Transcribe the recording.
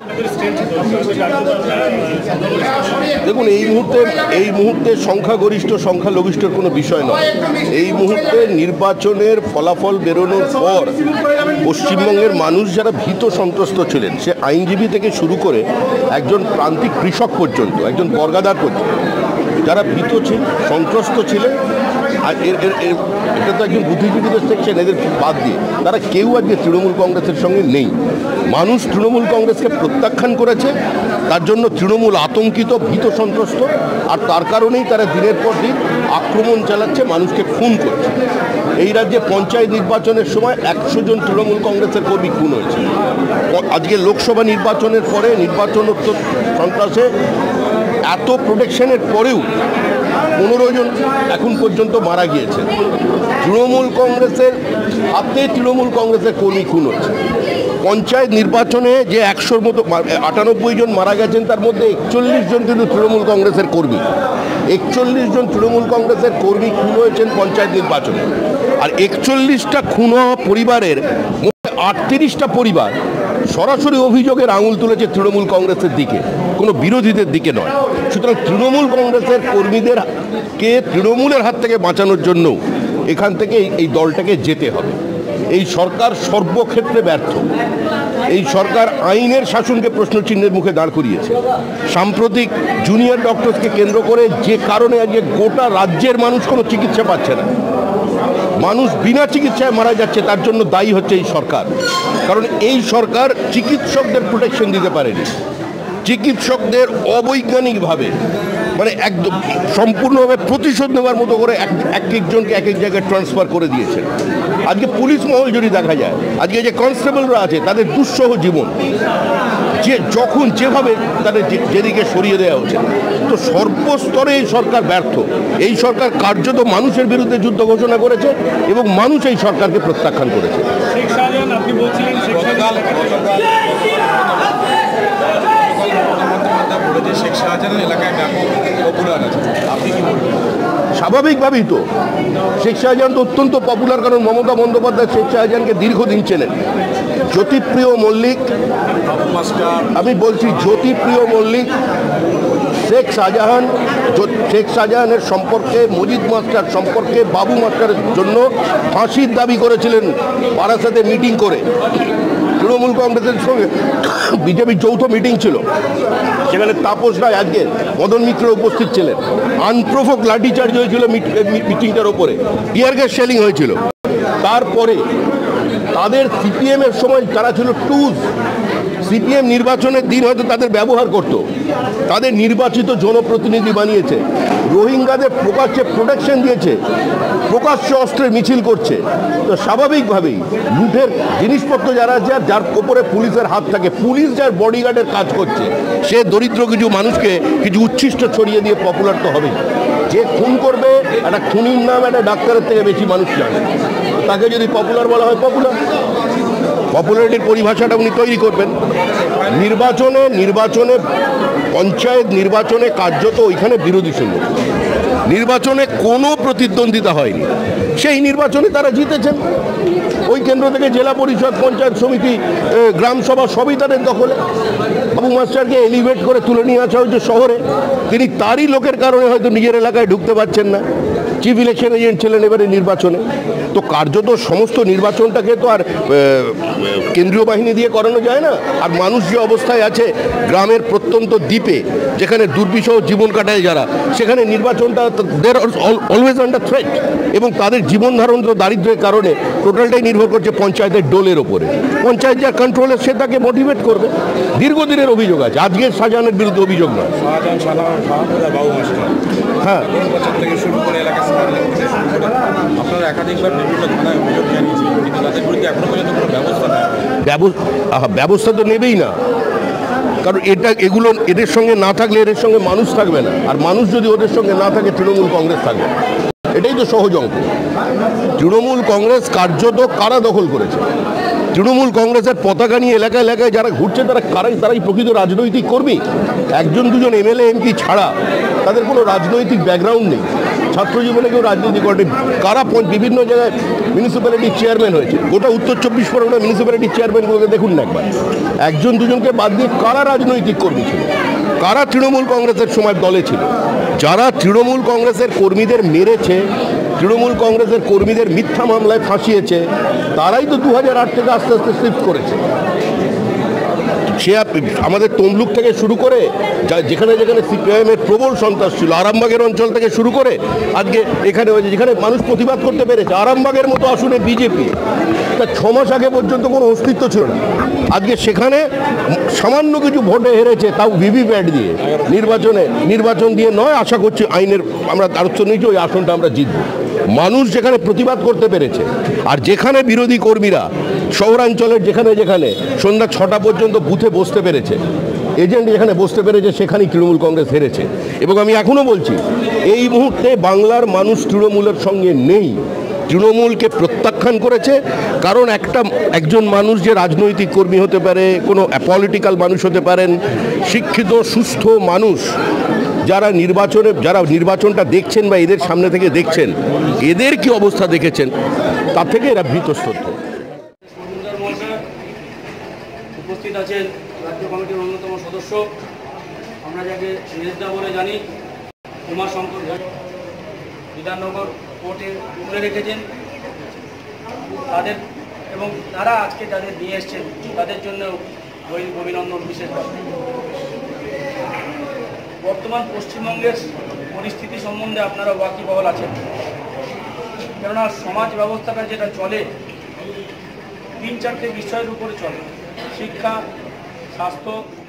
দেখুন, এই মুহূর্তে সংখ্যাগরিষ্ঠ সংখ্যালঘিষ্ঠর কোনো বিষয় নয়। এই মুহূর্তে নির্বাচনের ফলাফল বেরোনোর পর পশ্চিমবঙ্গের মানুষ যারা ভীত সন্ত্রস্ত ছিলেন, সে আইনজীবী থেকে শুরু করে একজন প্রান্তিক কৃষক পর্যন্ত, একজন বর্গাদার পর্যন্ত, যারা ভীত ছিলেন, সন্ত্রস্ত ছিলেন, আর এটা তো একজন বুদ্ধিজীবীদের সেকশন, এদের বাদ দিয়ে তারা কেউ আজকে তৃণমূল কংগ্রেসের সঙ্গে নেই। মানুষ তৃণমূল কংগ্রেসকে প্রত্যাখ্যান করেছে, তার জন্য তৃণমূল আতঙ্কিত, ভীত সন্ত্রস্ত, আর তার কারণেই তারা দিনের পর দিন আক্রমণ চালাচ্ছে, মানুষকে খুন করছে। এই রাজ্যে পঞ্চায়েত নির্বাচনের সময় 100 জন তৃণমূল কংগ্রেসের কর্মী খুন হয়েছে। আজকে লোকসভা নির্বাচনের পরে নির্বাচনোত্তর সন্ত্রাসে এত প্রোটেকশনের পরেও 15 জন এখন পর্যন্ত মারা গিয়েছে। তৃণমূল কংগ্রেসের হাতে তৃণমূল কংগ্রেসের কর্মী খুন হচ্ছে। পঞ্চায়েত নির্বাচনে যে 100-র মতো 98 জন মারা গেছেন, তার মধ্যে 41 জন কিন্তু তৃণমূল কংগ্রেসের কর্মী। 41 জন তৃণমূল কংগ্রেসের কর্মী খুন হয়েছেন পঞ্চায়েত নির্বাচনে। আর 41টা খুন হওয়া পরিবারের 38টা পরিবার সরাসরি অভিযোগের আঙুল তুলেছে তৃণমূল কংগ্রেসের দিকে, কোনো বিরোধীদের দিকে নয়। সুতরাং তৃণমূল কংগ্রেসের কর্মীদেরকে তৃণমূলের হাত থেকে বাঁচানোর জন্য এখান থেকে এই দলটাকে যেতে হবে। এই সরকার সর্বক্ষেত্রে ব্যর্থ। এই সরকার আইনের শাসনকে প্রশ্নচিহ্নের মুখে দাঁড় করিয়েছে। সাম্প্রতিক জুনিয়র ডক্টরসকে কেন্দ্র করে যে কারণে আজকে গোটা রাজ্যের মানুষ কোনো চিকিৎসা পাচ্ছে না, মানুষ বিনা চিকিৎসায় মারা যাচ্ছে, তার জন্য দায়ী হচ্ছে এই সরকার। কারণ এই সরকার চিকিৎসকদের প্রোটেকশন দিতে পারেনি। চিকিৎসকদের অবৈজ্ঞানিকভাবে, মানে একদম সম্পূর্ণভাবে প্রতিশোধ নেওয়ার মতো করে এক একজনকে এক এক জায়গায় ট্রান্সফার করে দিয়েছেন। আজকে পুলিশ মহল যদি দেখা যায়, আজকে যে কনস্টেবলরা আছে তাদের দুঃসহ জীবন, যে যখন যেভাবে তাদের যেদিকে সরিয়ে দেওয়া হচ্ছে, তো সর্বস্তরে এই সরকার ব্যর্থ। এই সরকার কার্যত মানুষের বিরুদ্ধে যুদ্ধ ঘোষণা করেছে এবং মানুষ এই সরকারকে প্রত্যাখ্যান করেছে। স্বাভাবিকভাবেই তো শেখ শাহজাহান তো অত্যন্ত পপুলার, কারণ মমতা বন্দ্যোপাধ্যায় শেখ শাহজাহানকে দীর্ঘদিন চেনেন। জ্যোতিপ্রিয় মল্লিক, আমি বলছি জ্যোতিপ্রিয় মল্লিক শেখ শাহজাহানের সম্পর্কে, মজিদ মাস্টার সম্পর্কে, বাবু মাস্টারের জন্য ফাঁসির দাবি করেছিলেন বারাসাতে মিটিং করে। তৃণমূল কংগ্রেসের সঙ্গে বিজেপির যৌথ মিটিং ছিল, সেখানে তাপস রায়, আজকে মদন মিত্র উপস্থিত ছিলেন। আনপ্রোভোক লাঠিচার্জ হয়েছিল মিটিংটার ওপরে, টিয়ার গ্যাস শেলিং হয়েছিল। তারপরে তাদের সিপিএমের সময় তারা ছিল টুজ। সিপিএম নির্বাচনের দিন হয়তো তাদের ব্যবহার করত, তাদের নির্বাচিত জনপ্রতিনিধি বানিয়েছে, রোহিঙ্গাদের প্রকাশ্যে প্রোটেকশন দিয়েছে, প্রকাশ্যে অস্ত্রের মিছিল করছে। তো স্বাভাবিকভাবেই লুটের জিনিসপত্র যারা আছে, যার ওপরে পুলিশের হাত থাকে, পুলিশ যার বডিগার্ডের কাজ করছে, সে দরিদ্র কিছু মানুষকে কিছু উচ্ছিষ্ট ছড়িয়ে দিয়ে পপুলার তো হবেই। যে খুন করবে, একটা খুনির নাম একটা ডাক্তারের থেকে বেশি মানুষ জানে, তাকে যদি পপুলার বলা হয়, পপুলারিটির পরিভাষাটা উনি তৈরি করবেন। নির্বাচনে পঞ্চায়েত নির্বাচনে কার্যত ওইখানে বিরোধী শূন্য, নির্বাচনে কোনো প্রতিদ্বন্দ্বিতা হয়নি। সেই নির্বাচনে তারা জিতেছেন। ওই কেন্দ্র থেকে জেলা পরিষদ, পঞ্চায়েত সমিতি, গ্রামসভা সবই তাদের দখলে। বাবু মাস্টারকে এলিভেট করে তুলে নিয়ে আসা হয়েছে শহরে, তিনি তারই লোকের কারণে হয়তো নিজের এলাকায় ঢুকতে পারছেন না। চিফ ইলেকশন এজেন্ট ছিলেন এবারে নির্বাচনে। তো কার্যত সমস্ত নির্বাচনটাকে তো আর কেন্দ্রীয় বাহিনী দিয়ে করানো যায় না। আর মানুষ যে অবস্থায় আছে, গ্রামের প্রত্যন্ত দ্বীপে যেখানে দুর্বিষহ জীবন কাটায় যারা, সেখানে নির্বাচনটা দের অলওয়েজ আন্ডার থ্রেট, এবং তাদের জীবন ধারণ দারিদ্র্যের কারণে টোটালটাই নির্ভর করছে পঞ্চায়েতের ডোলের ওপরে। পঞ্চায়েত যার কন্ট্রোলে সে তাকে মোটিভেট করবে। দীর্ঘদিনের অভিযোগ আছে, আজকের শাহজাহানের বিরুদ্ধে অভিযোগ নয়। হ্যাঁ, আপনারা একাধিকবার বিভিন্ন থানায় অভিযোগ জানিয়েছেন, কিন্তু তাদের বিরুদ্ধে এখনো পর্যন্ত কোনো ব্যবস্থা তো নেবেই না। কারণ এদের সঙ্গে না থাকলে এদের সঙ্গে মানুষ থাকবে না, আর মানুষ যদি ওদের সঙ্গে না থাকে তৃণমূল কংগ্রেস থাকবে। এটাই তো সহজ অঙ্ক। তৃণমূল কংগ্রেস কার্যত কারা দখল করেছে। তৃণমূল কংগ্রেসের পতাকা নিয়ে এলাকায় এলাকায় যারা ঘুরছে, তারাই প্রকৃত রাজনৈতিক কর্মী। 1-2 এমএলএ এমপি ছাড়া তাদের কোনো রাজনৈতিক ব্যাকগ্রাউন্ড নেই। ছাত্র জীবনে কেউ রাজনীতি করে, কারা বিভিন্ন জায়গায় মিউনিসিপ্যালিটির চেয়ারম্যান হয়েছে, গোটা উত্তর 24 পরগনা মিউনিসিপ্যালিটির চেয়ারম্যানগুলোকে দেখুন না একবার, একজন দুজনকে বাদ দিয়ে কারা রাজনৈতিক কর্মী ছিল, কারা তৃণমূল কংগ্রেসের সময় দলে ছিল। যারা তৃণমূল কংগ্রেসের কর্মীদের মেরেছে, তৃণমূল কংগ্রেসের কর্মীদের মিথ্যা মামলায় ফাঁসিয়েছে, তারাই তো 2008 থেকে আস্তে আস্তে শিফট করেছে। সে আমাদের তমলুক থেকে শুরু করে যেখানে যেখানে সিপিআইএমের প্রবল সন্ত্রাস ছিল, আরামবাগের অঞ্চল থেকে শুরু করে আজকে এখানে হয়েছে, যেখানে মানুষ প্রতিবাদ করতে পেরেছে। আরামবাগের মতো আসনে বিজেপি তার 6 মাস আগে পর্যন্ত কোনো অস্তিত্ব ছিল না, আজকে সেখানে সামান্য কিছু ভোটে হেরেছে, তাও ভিভিপ্যাট দিয়ে। নির্বাচন দিয়ে নয়, আশা করছি আইনের আমরা আলোচ্য নিয়েছি, ওই আসনটা আমরা জিতব। মানুষ যেখানে প্রতিবাদ করতে পেরেছে, আর যেখানে বিরোধী কর্মীরা শহরাঞ্চলের যেখানে যেখানে সন্ধ্যা 6টা পর্যন্ত বুথে বসতে পেরেছে, এজেন্ট যেখানে বসতে পেরেছে, সেখানেই তৃণমূল কংগ্রেস হেরেছে। এবং আমি এখনও বলছি, এই মুহূর্তে বাংলার মানুষ তৃণমূলের সঙ্গে নেই, তৃণমূলকে প্রত্যাখ্যান করেছে। কারণ একজন মানুষ যে রাজনৈতিক কর্মী হতে পারে, কোনো পলিটিক্যাল মানুষ হতে পারেন, শিক্ষিত সুস্থ মানুষ, যারা নির্বাচনটা দেখছেন বা এদের সামনে থেকে দেখছেন, এদের কি অবস্থা দেখেছেন, তার থেকে এরা ভীতস্তব্ধ। উপস্থিত আছেন রাজ্য কমিটির অন্যতম সদস্য, আমরা যাকে নেজদা বলে জানি, উমাশঙ্কর বিধাননগর কোর্টে তুলে রেখেছেন তাদের, এবং তারা আজকে যাদের নিয়ে এসছেন তাদের জন্য অভিনন্দন বিশেষ। বর্তমান পশ্চিমবঙ্গের পরিস্থিতি সম্বন্ধে আপনারা ওয়াকিবহাল আছেন, কেননা সমাজ ব্যবস্থাটা যেটা চলে 3-4টে বিষয়ের উপরে চলে: শিক্ষা, স্বাস্থ্য,